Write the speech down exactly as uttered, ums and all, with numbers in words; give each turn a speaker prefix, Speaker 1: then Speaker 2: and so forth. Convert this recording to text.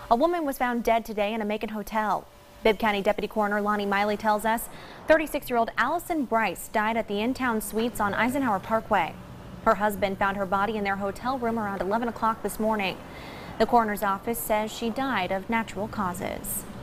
Speaker 1: A woman was found dead today in a Macon hotel. Bibb County Deputy Coroner Lonnie Miley tells us thirty-six-year-old Allison Bryce died at the in-town suites on Eisenhower Parkway. Her husband found her body in their hotel room around eleven o'clock this morning. The coroner's office says she died of natural causes.